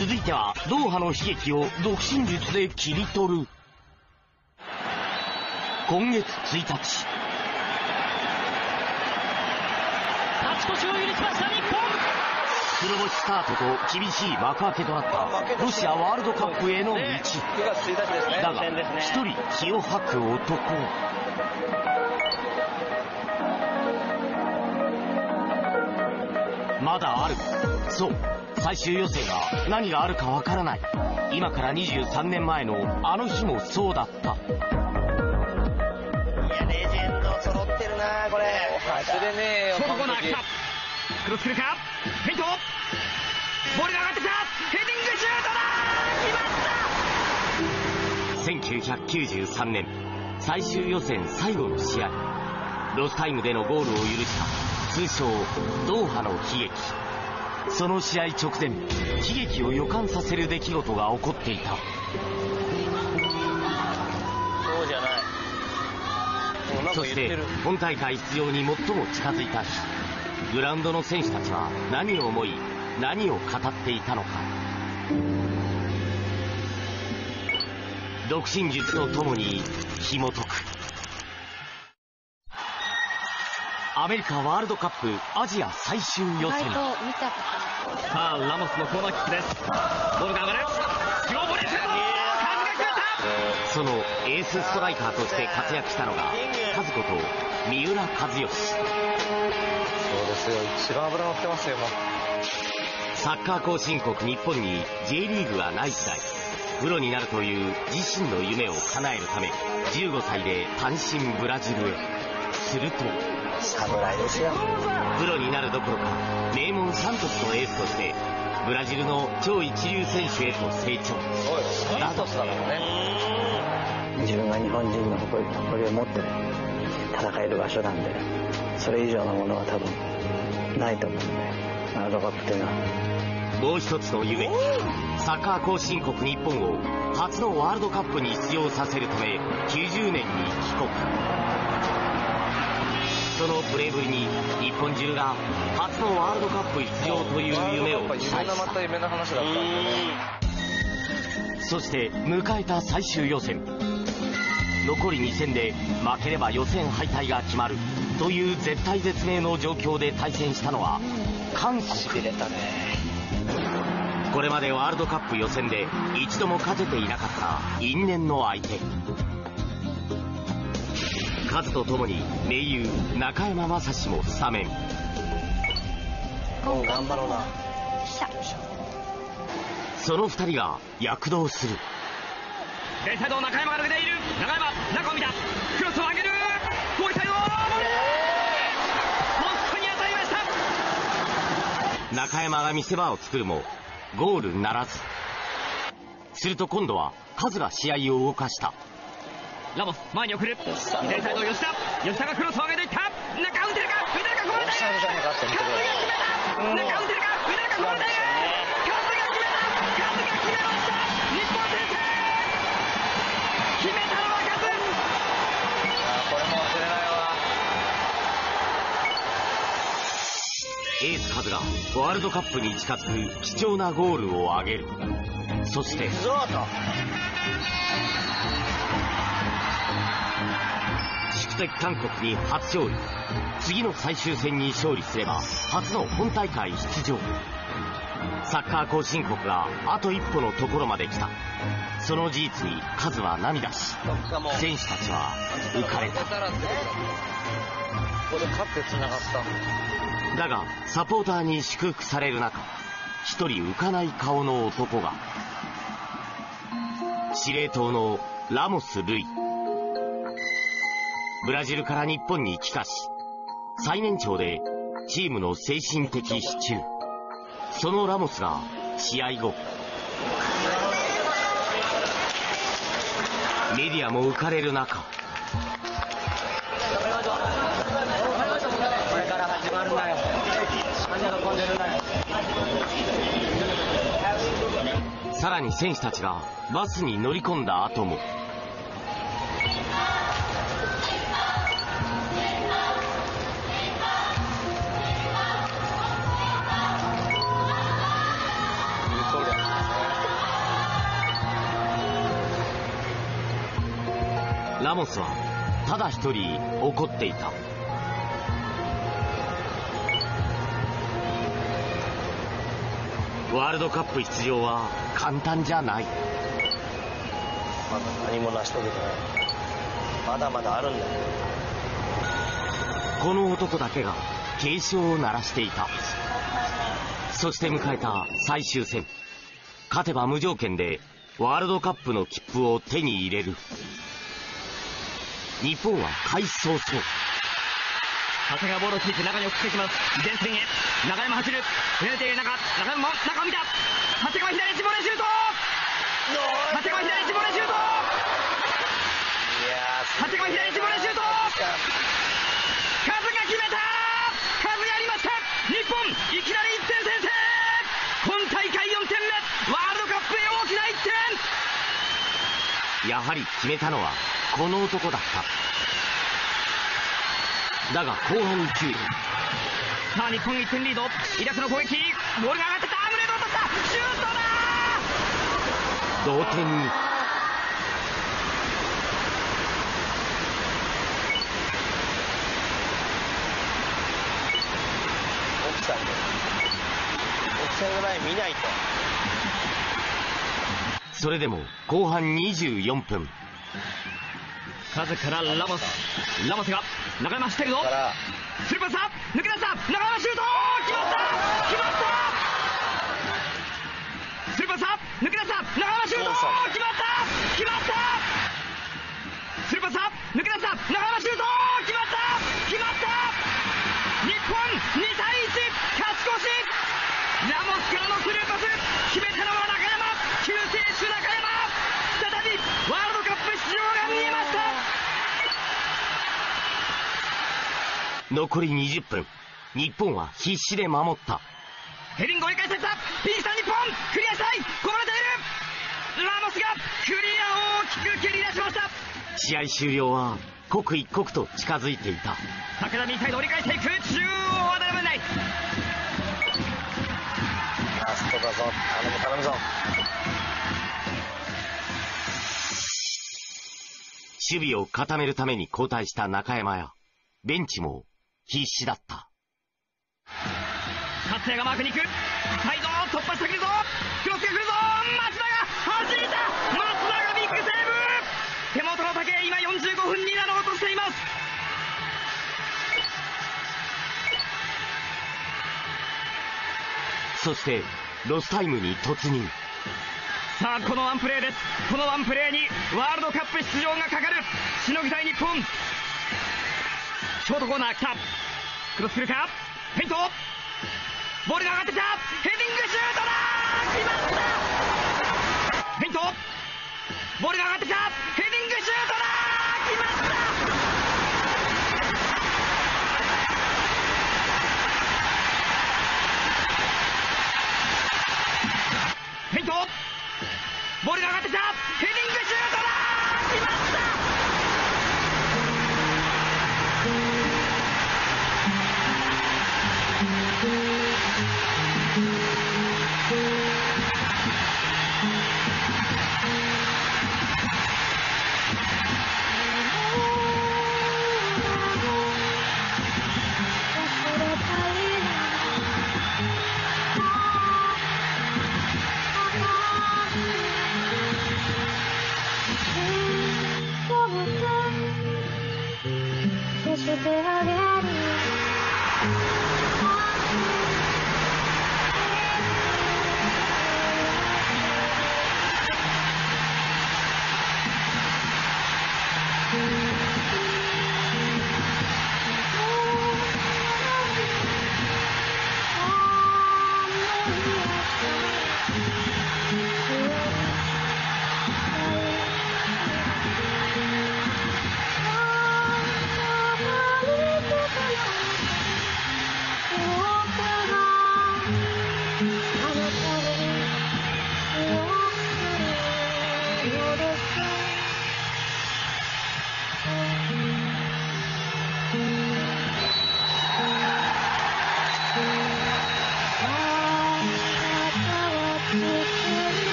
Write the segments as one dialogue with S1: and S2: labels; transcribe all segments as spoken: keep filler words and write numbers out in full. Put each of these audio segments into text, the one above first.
S1: 続いてはドーハの悲劇を独身術で切り取る。今月ついたち、
S2: 勝ち越しを許しました日本。
S1: 黒星スタートと厳しい幕開けとなったロシアワールドカップへの道。だが一人気を吐く男。まだある。そう、最終予選が何があるかわからない。今からにじゅうさんねんまえのあの日もそうだった。
S3: いやレジェンド揃ってるなこれ。忘れねえよ。
S2: ショートコーナー来た。クロス来るか。フェイント。ボールが上がってきた。ヘディングシュートだ。決まった。
S1: せんきゅうひゃくきゅうじゅうさんねん最終予選最後の試合、ロスタイムでのゴールを許した通称ドーハの悲劇。その試合直前、悲劇を予感させる出来事が起こっていた。
S3: そうじゃない。
S1: そして本大会出場に最も近づいた日、グラウンドの選手たちは何を思い何を語っていたのか。独身術とともに紐解く。アメリカワールドカップアジア最終予選。
S2: さあラモスのコーナーキックです。ボールが上がる。スローボレーション。
S1: そのエースストライカーとして活躍したのがカズこと三浦知良。
S3: そうですよ、一番脂乗ってますよ。
S1: サッカー後進国日本に J リーグがない時代、プロになるという自身の夢を叶えるためじゅうごさいで単身ブラジルへ。すると
S3: 侍ですよ。
S1: プロになるどころか名門サントスのエースとしてブラジルの超一流選手へと成長。
S3: サントスだからね。
S4: 自分が日本人の誇り、誇りを持って戦える場所なんで、それ以上のものは多分ないと思うんで、ワールドカップというのは。
S1: もう一つの夢、サッカー後進国日本を初のワールドカップに出場させるためきゅうじゅうねんに帰国。そのプレーぶりに日本中が初のワールドカップ出場という夢を期待した。そして迎えた最終予選、残りに戦で負ければ予選敗退が決まるという絶体絶命の状況で対戦したのは韓国。これまでワールドカップ予選で一度も勝てていなかった因縁の相手。カズとともに盟友中山雅史もスタメン。
S3: 頑張ろうな。
S1: そのふたりが躍動する。
S2: 左サイド中山が抜けている。中山中を見た。クロスを上げる。ゴールサイド。ポストに当たりました。
S1: 中山が見せ場を作るもゴールならず。すると今度はカズが試合を動かした。
S2: ラモス前に送る。左サイド吉田。吉田がクロスを上げていった。中打てるか。打てるか。こぼれた。カズが決めた。中打てるか。打てるか。こぼれた。カズが決めた。カズが決めました。日本先制。決めたのはカズ。
S3: これも忘れないわ。
S1: エースカズがワールドカップに近づく貴重なゴールを挙げる。そして宿敵韓国に初勝利。次の最終戦に勝利すれば初の本大会出場。サッカー後進国があと一歩のところまで来た。その事実にカズは涙し、選手たちは浮かれた。
S3: ここで勝ってつながった。
S1: だがサポーターに祝福される中、一人浮かない顔の男が司令塔のラモス・ルイ。ブラジルから日本に帰化し、最年長でチームの精神的支柱。そのラモスが試合後、メディアも浮かれる中、
S3: これから始まるんだよ。喜んでるんだよ。
S1: さらに選手たちがバスに乗り込んだ後もラモスはただ一人怒っていた。ワールドカップ出場は簡単じゃない。
S3: まだ何も成し遂げてない。まだまだあるんだよ。
S1: この男だけが警鐘を鳴らしていた。そして迎えた最終戦。勝てば無条件でワールドカップの切符を手に入れる。日本は開始早々、
S2: 長谷川ボールをついて中に送っていきます。前線へ中山走る。ペナルティーエリア中、中山中を見た。長谷川左一ボレーシュート。長谷川左一ボレーシュート。長谷川左一ボレーシュート。カズが決めた。カズやりました。日本いきなりいってん先制。今大会よんてんめ、ワールドカップへ大きないってん。
S1: やはり決めたのはこの男だった。だが後半に注意。
S2: さあ日本いってんリード。イラクの攻撃、ボールが上がってた。ムレードを取った。シュートだ。
S1: 同点に。
S3: オフサイド。オフサイドライン見ないと。
S1: それでも後半にじゅうよんぷん。
S2: カズからラモス。ラモスが中山走ってるぞ。スルーパスだ。抜け出した。中山シュート。決まった決まったスルーパスだ。抜け出した。中山シュート。決まった決まったスルーパスだ。抜け出した。中山シュート。決まった決まった日本にたいいち勝ち越し。ラモスからのスルーパス。決めたのは中山。救世主中山。再びワールドカップ出場が見えました。
S1: 残りにじゅっぷん。日本は必死で守った。
S2: ヘディング折り返された。ピンチだ日本。クリアしたい。こぼれている。ラモスがクリア大きく蹴り出しました。
S1: 試合終了は刻一刻と近づいていた。
S2: 武田右サイド折り返していく。中央は誰もいない。
S3: ラストだぞ。頼む頼むぞ。
S1: 守備を固めるために交代した中山やベンチも必死だった。
S2: 勝也がマークに行く。サイド突破してくるぞ。クロスが来るぞ。松田が弾いた。松田がビッグセーブ。手元の時計今よんじゅうごふんになろうとしています。
S1: そしてロスタイムに突入。
S2: さあこのワンプレーです。このワンプレーにワールドカップ出場がかかる。しのぎたい日本。ショートコーナー来た。クロスするか。フェイント。ボールが上がってきた。ヘディングシュートだ。決まった。フェイント。ボールが上がってきた。ヘディングシュートだ。決まった。フェイント。ボールが上がってきた。ヘディングシュートだ。決まった。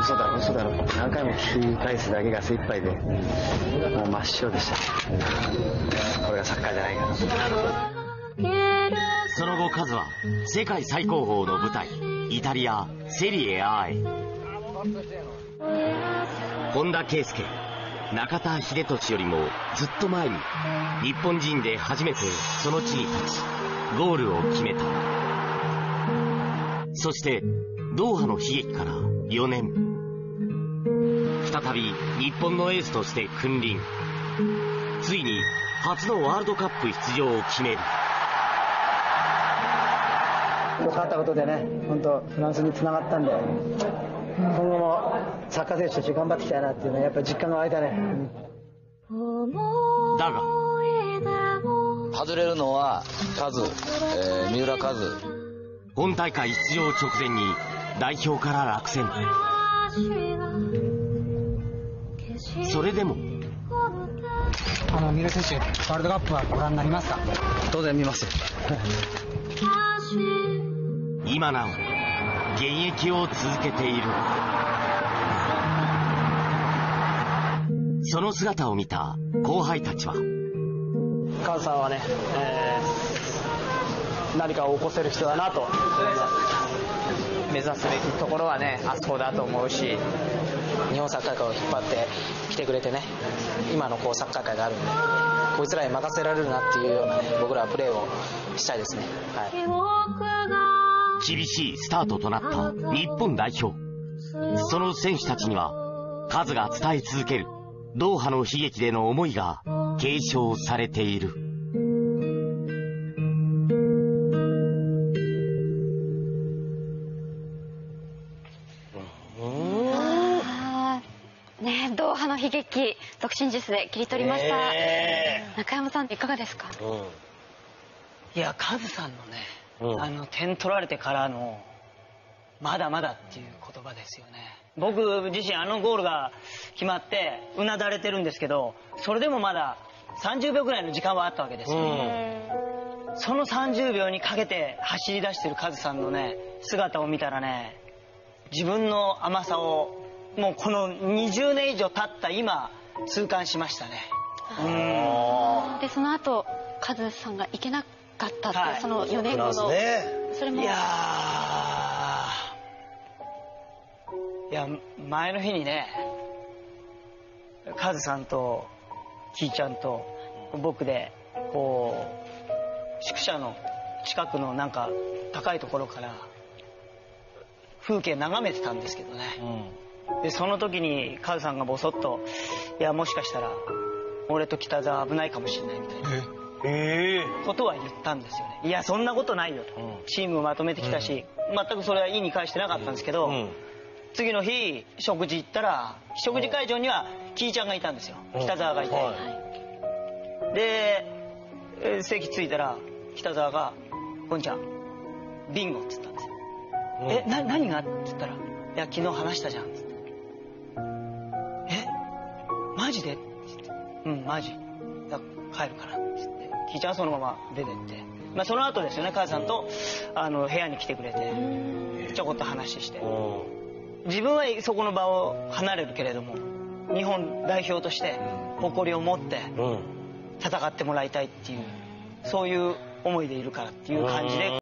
S4: 嘘だろ嘘だろ何回も繰り返すだけが精一杯で、もう真っ白でした。これがサッカーじゃないかな。
S1: その後カズは世界最高峰の舞台イタリアセリエ A へ。本田圭佑、中田英寿よりもずっと前に日本人で初めてその地に立ちゴールを決めた。そしてドーハの悲劇からよねん、再び日本のエースとして君臨。ついに初のワールドカップ出場を決める。
S4: 勝ったことでね、本当フランスにつながったんで、今後もサッカー選手として頑張っていきたいなっていうのはやっぱり実感が湧いたね、うん、
S1: だが
S3: 外れるのはカズ、えー、三浦カズ。
S1: 本大会出場直前に代表から落選。それでも
S5: あの三浦選手、ワールドカップはご覧になりますか？
S4: 当然見ます
S1: 今なお現役を続けている。その姿を見た後輩たちは、
S4: カズさんはね、えー、何かを起こせる人だなと。
S5: 目指すべきところはね、あそこだと思うし、
S6: 日本サッカー界を引っ張ってきてくれてね、今のこうサッカー界があるんで、こいつらに任せられるなっていうようなね、僕らはプレーをしたいですね。はい、
S1: 厳しいスタートとなった日本代表。その選手たちにはカズが伝え続けるドーハの悲劇での思いが継承されている。
S7: ね、ドーハの悲劇独身ジュースで切り取りました、えー、中山さんいかがですか？
S6: うん、いやカズさんのね、うん、あの点取られてからのまだまだっていう言葉ですよね。僕自身あのゴールが決まってうなだれてるんですけど、それでもまださんじゅうびょうぐらいの時間はあったわけですよ、ね、うん、そのさんじゅうびょうにかけて走り出してるカズさんのね姿を見たらね、自分の甘さをもうこのにじゅうねん以上経った今痛感しましたね。
S7: うんでその後カズさんが行けなかったって、はい、そのよねんごの、ね、それもいや
S6: いや前の日にね、カズさんとキーちゃんと僕でこう宿舎の近くのなんか高いところから風景眺めてたんですけどね、うん、でその時にカズさんがボソッと「いやもしかしたら俺と北沢危ないかもしれない」みたいなえー、ことは言ったんですよね。いやそんなことないよと、うん、チームをまとめてきたし、うん、全くそれは意に介してなかったんですけど、うん、次の日食事行ったら食事会場にはキーちゃんがいたんですよ、うん、北沢がいて、はい、で席着いたら北沢が「こんちゃんビンゴ」って言ったんですよ、うん、えな何がって言ったら「いや昨日話したじゃん」っつって「えマジで?」って言って「うんマジだ帰るから」って言ってキーちゃんはそのまま出てって、まあ、その後ですよね、母さんとあの部屋に来てくれてちょこっと話して、自分はそこの場を離れるけれども日本代表として誇りを持って戦ってもらいたいっていう、そういう思いでいるからっていう感じで